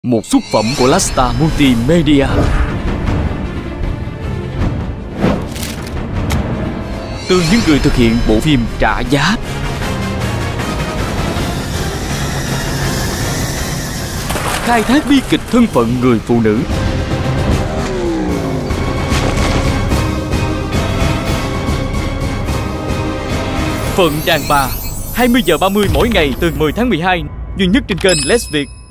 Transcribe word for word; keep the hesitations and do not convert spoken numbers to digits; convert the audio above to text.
một xuất phẩm của Lasta Multimedia. Từ những người thực hiện bộ phim Trả Giá. Khai thác bi kịch thân phận người phụ nữ. Phận đàn bà, hai mươi giờ ba mươi mỗi ngày từ mười tháng mười hai, duy nhất trên kênh Let's Việt.